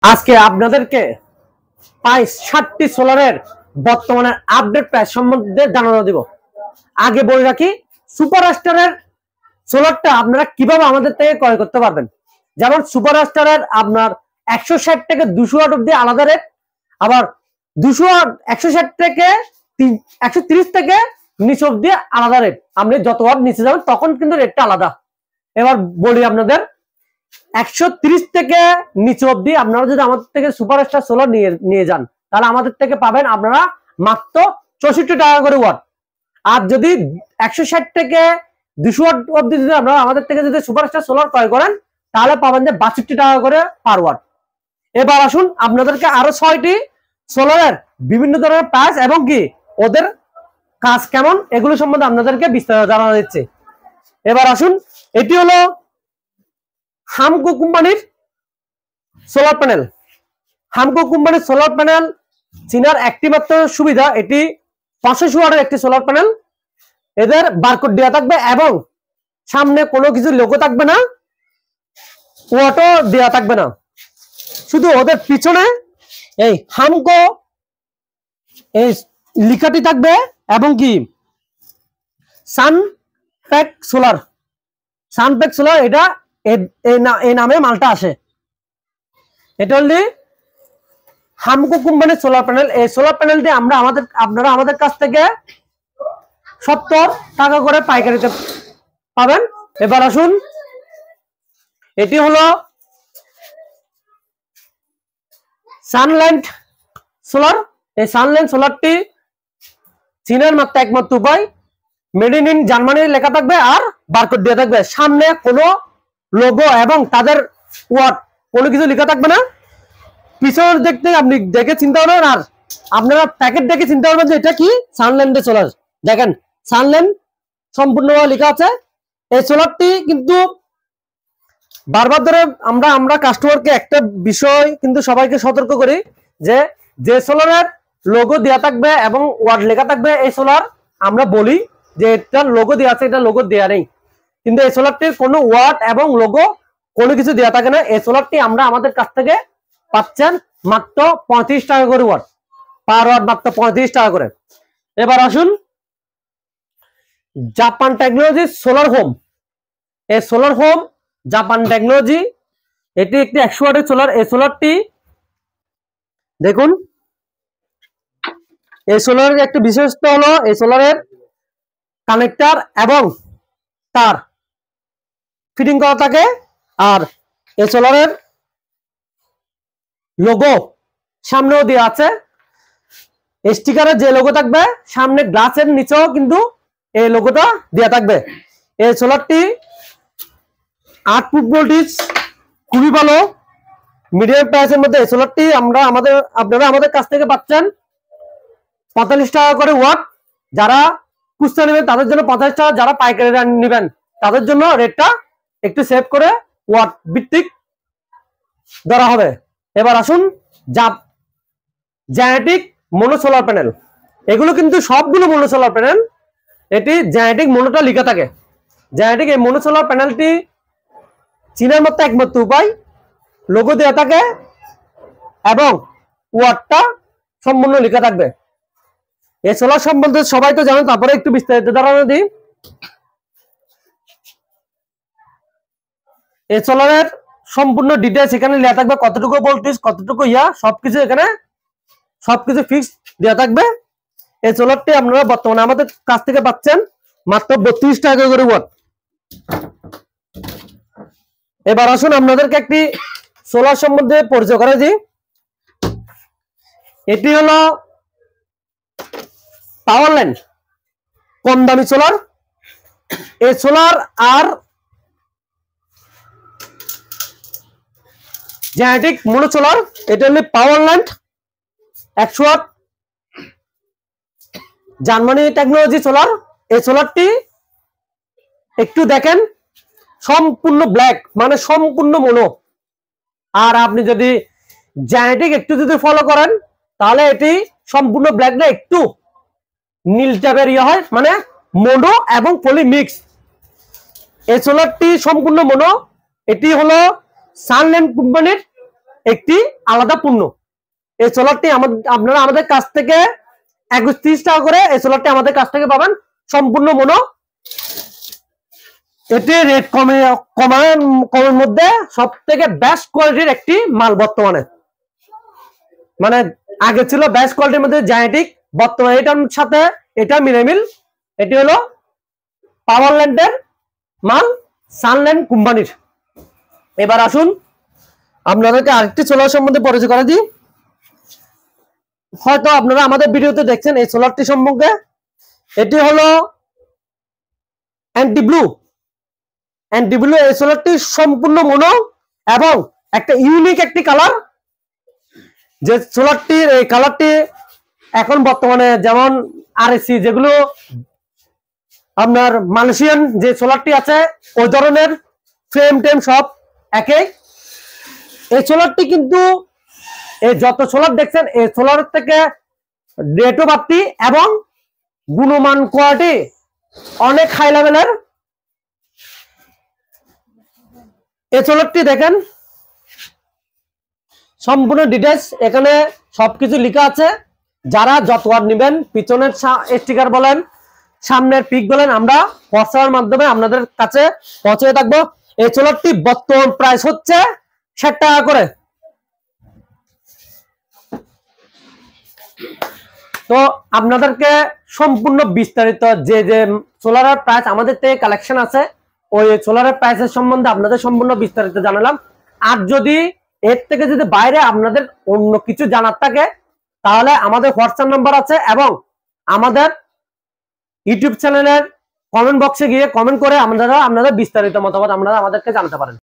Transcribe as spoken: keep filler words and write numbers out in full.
আজকে আপনাদেরকে প্রায় ষাটটি সোলারের বর্তমানে আপডেট প্রাইস সম্বন্ধে জানানো দিব। আগে বলে রাখি, সুপারস্টারের সোলারটা আপনারা কিভাবে আমাদের থেকে ক্রয় করতে পারবেন। যেমন সুপারস্টারের আপনার একশো ষাট থেকে দুশো ওয়াট অব্দি আলাদা রেট, আবার দুশো একশো ষাট থেকে একশো তিরিশ থেকে নিচে অব্দি আলাদা রেট। আপনি যত ওয়াট নিচে যাবেন তখন কিন্তু রেটটা আলাদা। এবার বলি আপনাদের, একশো তিরিশ থেকে নিচে অব্দি আপনারা যদি আমাদের থেকে সুপারস্টার সোলার নিয়ে নিয়ে যান তাহলে আমাদের থেকে পাবেন আপনারা মাত্র চৌষট্টি টাকা করে ওয়াট। আর যদি একশো ষাট থেকে দুশো ওয়াট অব্দি যদি আপনারা আমাদের থেকে যদি সুপারস্টার সোলার ক্রয় করেন তাহলে পাবেন যে বাষট্টি টাকা করে পার ওয়াট। এবার আসুন আপনাদেরকে আরো ছয়টি সোলারের বিভিন্ন ধরনের প্রাইস এবং কি ওদের কাজ কেমন এগুলো সম্বন্ধে আপনাদেরকে বিস্তারিত জানানো হচ্ছে। এবার আসুন, এটি হলো হামকো কোম্পানির সোলার প্যানেল। হামকো কোম্পানির সোলার প্যানেল চীনার একটি মাত্র সুবিধা, এটি পাঁচশো ওয়াটের একটি সোলার প্যানেল। এদের বারকোড দেওয়া থাকবে এবং সামনে কোনো কিছু লোগো থাকবে না, ওয়াটও দেওয়া থাকবে না, শুধু ওদের পিছনে এই হামকো এই লেখাটি থাকবে এবং কি সানপ্যাক সোলার। সানপ্যাক সোলার এটা এই নামে মালটা আসে। এটা হলে হামকো কোম্পানির সোলার প্যানেল। এই সোলার প্যানেলটি আমরা আমাদের আপনারা আমাদের কাছ থেকে সত্তর টাকা করে পাইকারিতে পাবেন। এবার আসুন, এটি হলো সানল্যান্ড সোলার। এই সানল্যান্ড সোলারটি চীনের মাত্র একমাত্র উপায়, মেড ইন জার্মানি লেখা থাকবে আর বারকোড দেওয়া থাকবে। সামনে কোনো লোগো এবং তাদের ওয়াট কোনো কিছু লেখা থাকবে না। পিছনে দেখতে আপনি দেখে চিন্তা করবেন আর আপনারা প্যাকেট দেখে চিন্তা করবেন যে এটা কি সানল্যান্ডের সোলার। দেখেন সানল্যান্ড সম্পূর্ণ লেখা আছে। এই সোলারটি কিন্তু বারবার ধরে আমরা আমরা কাস্টমারকে একটা বিষয় কিন্তু সবাইকে সতর্ক করি যে যে সোলারের লোগো দেওয়া থাকবে এবং ওয়াট লেখা থাকবে এই সোলার আমরা বলি যে এটার লোগো দেওয়া আছে, এটা লোগো দেওয়া নেই। কিন্তু এই সোলারটির কোনো ওয়াট এবং লোগো কোনো কিছু দেওয়া থাকে না। এই সোলারটি আমরা আমাদের কাছ থেকে পাচ্ছেন মাত্র পঁয়ত্রিশ টাকা করে ওয়াট, পার ওয়াট মাত্র পঁয়ত্রিশ টাকা করে। এবার আসুন, জাপান টেকনোলজি সোলার হোম। এই সোলার হোম জাপান টেকনোলজি, এটি একটি একশো ওয়াটের সোলার। এই সোলারটি দেখুন, এই সোলারের একটি বিশেষত্ব হলো এই সোলারের কানেক্টর এবং তার ফিটিং করা থাকে। আর এই সোলারের লোগো সামনেও দেওয়া আছে। স্টিকারের যে লোগো থাকবে সামনে গ্লাসের নিচেও কিন্তু এই লোগোটা দেওয়া থাকবে। এই সোলারটি আট ফুট ভোল্টেজ, খুবই ভালো মিডিয়াম প্রাইসের মধ্যে। এই সোলারটি আমরা আমাদের আপনারা আমাদের কাছ থেকে পাচ্ছেন পঁয়তাল্লিশ টাকা করে ওয়াট। যারা খুচরা নেবেন তাদের জন্য পঞ্চাশ টাকা, যারা পাইকারি নেবেন তাদের জন্য রেটটা একটু সেভ করে ওয়াট ভিত্তিক ধরা হবে। এবার আসুন, জাপ জেনেটিক মোনো সোলার প্যানেল। এগুলো কিন্তু সবগুলো মোনো সোলার প্যানেল। এটি জেনেটিক মোনোটা লেখা থাকে। জেনেটিক এই মোনো সোলার প্যানেলটি চীনের মতো একমাত্র উপায়, লোগো দেওয়া থাকে এবং ওয়াটটা সম্পূর্ণ লেখা থাকবে। এই সোলার সম্বন্ধে সবাই তো জানেন, তারপরে একটু বিস্তারিত ধারণা দিই। এই সোলারের সম্পূর্ণ ডিটেইলস এখানে লেখা থাকবে, কতটুকু ভোল্টেজ কতটুকু ইয়া সবকিছু এখানে সবকিছু ফিক্স দেওয়া থাকবে। এই সোলারটি আপনারা বর্তমানে আমাদের কাছ থেকে পাচ্ছেন মাত্র বত্রিশ টাকা করে ওয়াট। এবার আসুন আপনাদেরকে একটি সোলার সম্বন্ধে পরিচয় করে দিই। এটি হলো পাওয়ারল্যান্ড কম দামি সোলার। এই সোলার আর জেনেটিক মোনো সোলার, এটা হলো পাওয়ারল্যান্ড একশো ওয়াট জার্মানি টেকনোলজি সোলার। এই সোলারটি একটু দেখেন সম্পূর্ণ ব্ল্যাক, মানে সম্পূর্ণ মোনো। আর আপনি যদি জেনেটিক একটু যদি ফলো করেন তাহলে এটি সম্পূর্ণ ব্ল্যাক না, একটু নীল টাইপের ইয়ে হয়, মানে মোনো এবং পলি মিক্স। এই সোলারটি সম্পূর্ণ মোনো। এটি হলো সানল্যান্ড কোম্পানির একটি আলাদা পণ্য। এই সোলারটি আপনারা আমাদের কাছ থেকে একুশ তিরিশ টাকা করে এই সোলারটি আমাদের কাছ থেকে পাবেন সম্পূর্ণ মনো। এটি রেট কমে কমার কমের মধ্যে সব থেকে বেস্ট কোয়ালিটির একটি মাল বর্তমানে। মানে আগে ছিল বেস্ট কোয়ালিটির মধ্যে জায়েন্টিক, বর্তমানে এটার সাথে এটা মিলেমিল। এটি হলো পাওয়ারল্যান্ডের মাল, সানল্যান্ড কোম্পানির। এবার আসুন আপনাদেরকে আরেকটি সোলার সম্বন্ধে পরিচয় করে দিই। হয়তো আপনারা আমাদের ভিডিওতে দেখছেন এই সোলারটি সম্পর্কে। এটি হলো অ্যান্টি ব্লু। অ্যান্টি ব্লু এই সোলারটি সম্পূর্ণ মনো এবং একটা ইউনিক একটি কালার। যে সোলারটির এই কালারটি এখন বর্তমানে যেমন আরএসি যেগুলো আপনার মালয়েশিয়ান যে সোলারটি আছে ওই ধরনের ফ্রেম টেম সব একই। এই সোলারটি কিন্তু এই যত সোলার দেখছেন এই সোলারের থেকে রেটও বাড়তি এবং গুণমান কোয়ালিটি অনেক হাই লেভেলের। এই সোলারটি দেখেন সম্পূর্ণ ডিটেলস এখানে সবকিছু লেখা আছে। যারা যত ওয়াট নেবেন, পিছনের স্টিকার বলেন, সামনের পিক বলেন, আমরা হোয়াটসঅ্যাপের মাধ্যমে আপনাদের কাছে পৌঁছে থাকবো। এই সোলারটি বর্তমান প্রাইস হচ্ছে ষাট টাকা করে। তো আপনাদেরকে সম্পূর্ণ বিস্তারিত যে যে সোলারের প্রাইস আমাদের থেকে কালেকশন আছে ওই সোলারের প্রাইসের সম্বন্ধে আপনাদের সম্পূর্ণ বিস্তারিত জানালাম। আর যদি এর থেকে যদি বাইরে আপনাদের অন্য কিছু জানার থাকে তাহলে আমাদের হোয়াটসঅ্যাপ নাম্বার আছে এবং আমাদের ইউটিউব চ্যানেলের কমেন্ট বক্সে গিয়ে কমেন্ট করে আপনারা আপনাদের বিস্তারিত মতামত আপনারা আমাদেরকে জানাতে পারেন।